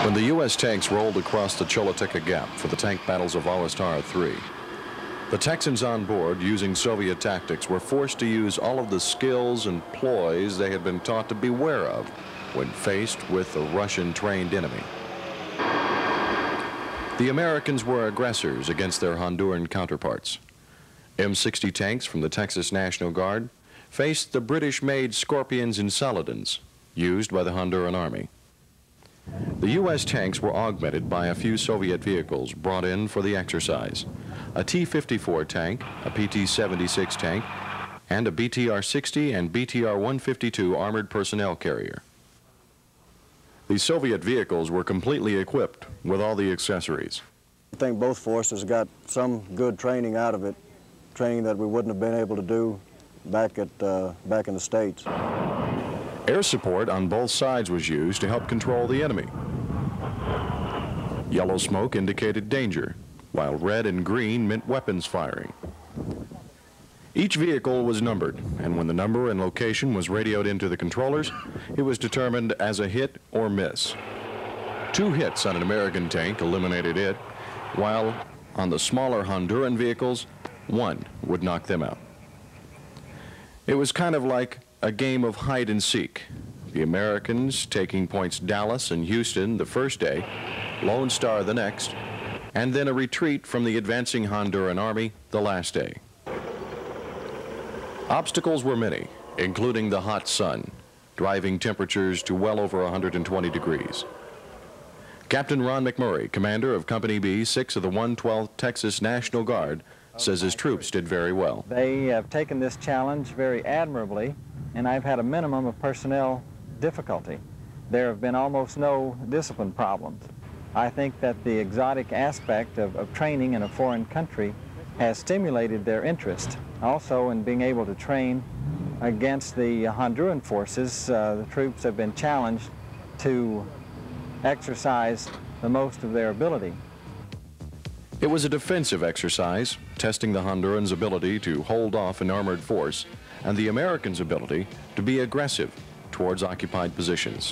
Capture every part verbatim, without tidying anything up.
When the U S tanks rolled across the Choluteca Gap for the tank battles of Ahaus Tara three, the Texans on board, using Soviet tactics, were forced to use all of the skills and ploys they had been taught to beware of when faced with a Russian-trained enemy. The Americans were aggressors against their Honduran counterparts. M sixty tanks from the Texas National Guard faced the British-made Scorpions and Saladins used by the Honduran Army. The U S tanks were augmented by a few Soviet vehicles brought in for the exercise: a T fifty-four tank, a P T seventy-six tank, and a B T R sixty and B T R one fifty-two armored personnel carrier. These Soviet vehicles were completely equipped with all the accessories. I think both forces got some good training out of it, training that we wouldn't have been able to do back, at, uh, back in the States. Air support on both sides was used to help control the enemy. Yellow smoke indicated danger, while red and green meant weapons firing. Each vehicle was numbered, and when the number and location was radioed into the controllers, it was determined as a hit or miss. Two hits on an American tank eliminated it, while on the smaller Honduran vehicles, one would knock them out. It was kind of like a game of hide and seek. The Americans taking points Dallas and Houston the first day, Lone Star the next, and then a retreat from the advancing Honduran army the last day. Obstacles were many, including the hot sun, driving temperatures to well over one hundred twenty degrees. Captain Ron McMurray, commander of Company B, six of the one twelfth Texas National Guard, says his troops did very well. They have taken this challenge very admirably, and I've had a minimum of personnel difficulty. There have been almost no discipline problems. I think that the exotic aspect of, of training in a foreign country has stimulated their interest. Also, in being able to train against the Honduran forces, uh, the troops have been challenged to exercise the most of their ability. It was a defensive exercise, testing the Hondurans' ability to hold off an armored force and the Americans' ability to be aggressive towards occupied positions.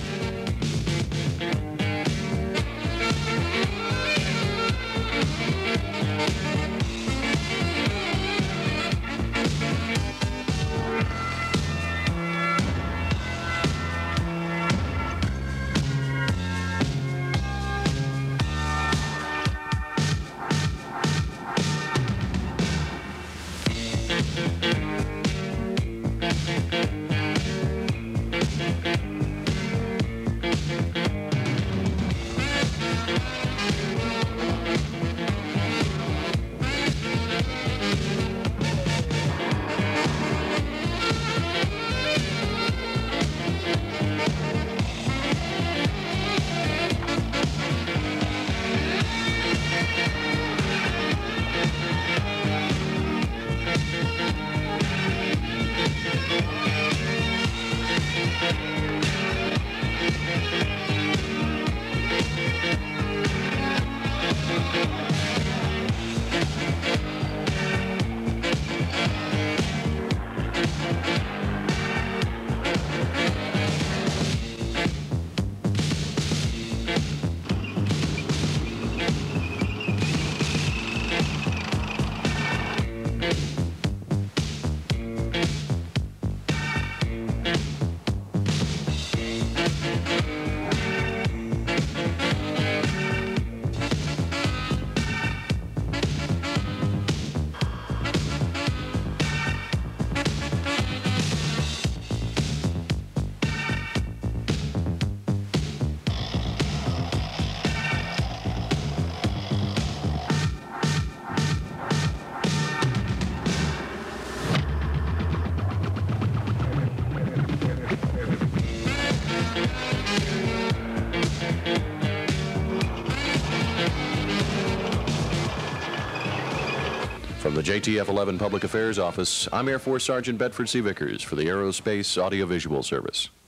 From the J T F eleven Public Affairs Office, I'm Air Force Sergeant Bedford C. Vickers for the Aerospace Audiovisual Service.